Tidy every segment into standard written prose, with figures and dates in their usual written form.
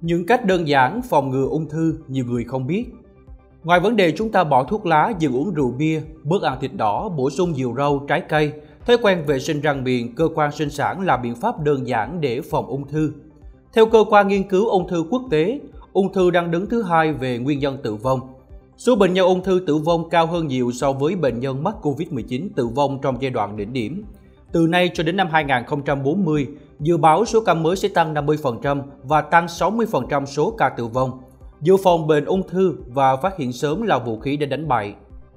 Những cách đơn giản phòng ngừa ung thư nhiều người không biết. Ngoài vấn đề chúng ta bỏ thuốc lá, dừng uống rượu bia, bớt ăn thịt đỏ, bổ sung nhiều rau, trái cây, thói quen vệ sinh răng miệng, cơ quan sinh sản là biện pháp đơn giản để phòng ung thư. Theo cơ quan nghiên cứu ung thư quốc tế, ung thư đang đứng thứ hai về nguyên nhân tử vong. Số bệnh nhân ung thư tử vong cao hơn nhiều so với bệnh nhân mắc Covid-19 tử vong trong giai đoạn đỉnh điểm. Từ nay cho đến năm 2040, dự báo số ca mới sẽ tăng 50% và tăng 60% số ca tử vong. Dự phòng bệnh ung thư và phát hiện sớm là vũ khí để đánh bại.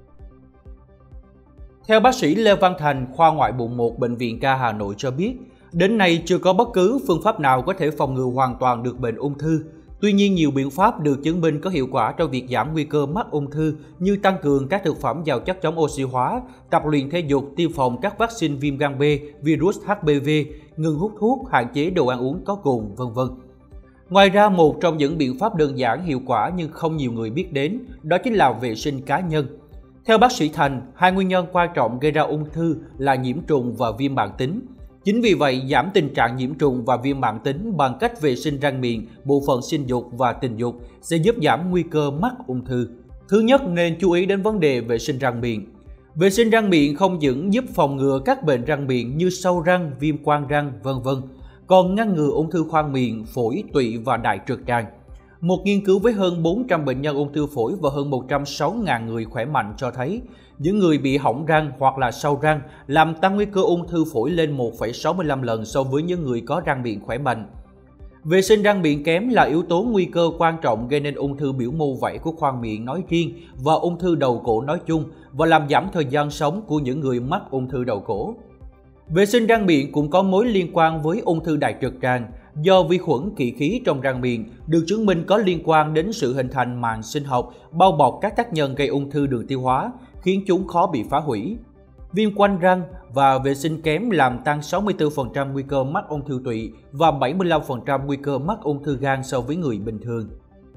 Theo bác sĩ Lê Văn Thành, khoa ngoại bụng 1 Bệnh viện Ca Hà Nội cho biết, đến nay chưa có bất cứ phương pháp nào có thể phòng ngừa hoàn toàn được bệnh ung thư. Tuy nhiên, nhiều biện pháp được chứng minh có hiệu quả trong việc giảm nguy cơ mắc ung thư như tăng cường các thực phẩm giàu chất chống oxy hóa, tập luyện thể dục, tiêm phòng các vaccine viêm gan B, virus HPV, ngừng hút thuốc, hạn chế đồ ăn uống có cồn, v.v. Ngoài ra, một trong những biện pháp đơn giản hiệu quả nhưng không nhiều người biết đến, đó chính là vệ sinh cá nhân. Theo bác sĩ Thành, hai nguyên nhân quan trọng gây ra ung thư là nhiễm trùng và viêm mãn tính. Chính vì vậy, giảm tình trạng nhiễm trùng và viêm mãn tính bằng cách vệ sinh răng miệng, bộ phận sinh dục và tình dục sẽ giúp giảm nguy cơ mắc ung thư. Thứ nhất, nên chú ý đến vấn đề vệ sinh răng miệng. Vệ sinh răng miệng không những giúp phòng ngừa các bệnh răng miệng như sâu răng, viêm quang răng, v.v. còn ngăn ngừa ung thư khoang miệng, phổi, tụy và đại trực tràng. Một nghiên cứu với hơn 400 bệnh nhân ung thư phổi và hơn 106.000 người khỏe mạnh cho thấy những người bị hỏng răng hoặc là sâu răng làm tăng nguy cơ ung thư phổi lên 1,65 lần so với những người có răng miệng khỏe mạnh. Vệ sinh răng miệng kém là yếu tố nguy cơ quan trọng gây nên ung thư biểu mô vảy của khoang miệng nói riêng và ung thư đầu cổ nói chung và làm giảm thời gian sống của những người mắc ung thư đầu cổ. Vệ sinh răng miệng cũng có mối liên quan với ung thư đại trực tràng do vi khuẩn kỵ khí trong răng miệng được chứng minh có liên quan đến sự hình thành màng sinh học bao bọc các tác nhân gây ung thư đường tiêu hóa, khiến chúng khó bị phá hủy. Viêm quanh răng và vệ sinh kém làm tăng 64% nguy cơ mắc ung thư tụy và 75% nguy cơ mắc ung thư gan so với người bình thường.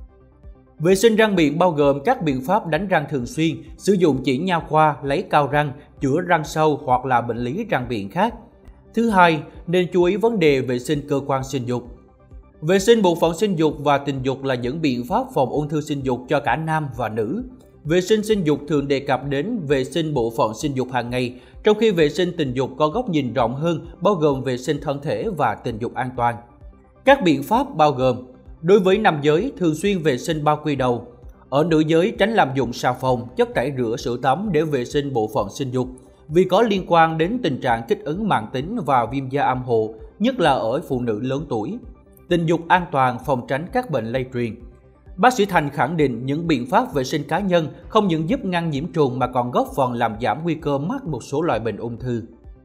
Vệ sinh răng miệng bao gồm các biện pháp đánh răng thường xuyên, sử dụng chỉ nha khoa, lấy cao răng, chữa răng sâu hoặc là bệnh lý răng miệng khác. Thứ hai, nên chú ý vấn đề vệ sinh cơ quan sinh dục. Vệ sinh bộ phận sinh dục và tình dục là những biện pháp phòng ung thư sinh dục cho cả nam và nữ. Vệ sinh sinh dục thường đề cập đến vệ sinh bộ phận sinh dục hàng ngày, trong khi vệ sinh tình dục có góc nhìn rộng hơn, bao gồm vệ sinh thân thể và tình dục an toàn. Các biện pháp bao gồm: đối với nam giới, thường xuyên vệ sinh bao quy đầu. Ở nữ giới, tránh lạm dụng xà phòng, chất tẩy rửa, sữa tắm để vệ sinh bộ phận sinh dục, vì có liên quan đến tình trạng kích ứng mãn tính và viêm da âm hộ, nhất là ở phụ nữ lớn tuổi. Tình dục an toàn, phòng tránh các bệnh lây truyền. Bác sĩ Thành khẳng định những biện pháp vệ sinh cá nhân không những giúp ngăn nhiễm trùng mà còn góp phần làm giảm nguy cơ mắc một số loại bệnh ung thư.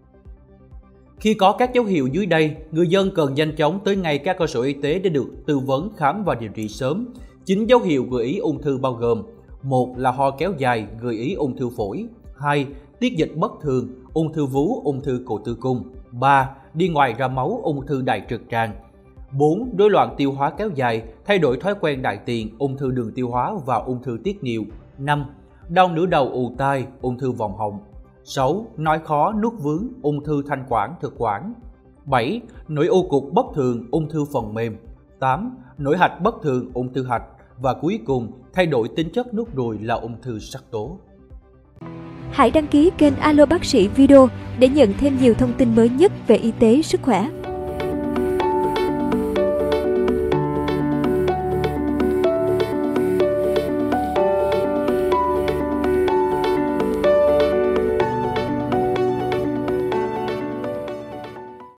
Khi có các dấu hiệu dưới đây, người dân cần nhanh chóng tới ngay các cơ sở y tế để được tư vấn, khám và điều trị sớm. 9 dấu hiệu gợi ý ung thư bao gồm: 1 là ho kéo dài, gợi ý ung thư phổi. 2. Tiết dịch bất thường, ung thư vú, ung thư cổ tử cung. 3. Đi ngoài ra máu, ung thư đại trực tràng. 4. Rối loạn tiêu hóa kéo dài, thay đổi thói quen đại tiện, ung thư đường tiêu hóa và ung thư tiết niệu. 5. Đau nửa đầu ù tai, ung thư vòm họng. 6. Nói khó, nuốt vướng, ung thư thanh quản, thực quản. 7. Nổi u cục bất thường, ung thư phần mềm. 8. Nổi hạch bất thường, ung thư hạch. Và cuối cùng, thay đổi tính chất nốt ruồi là ung thư sắc tố. Hãy đăng ký kênh Alo Bác sĩ Video để nhận thêm nhiều thông tin mới nhất về y tế, sức khỏe.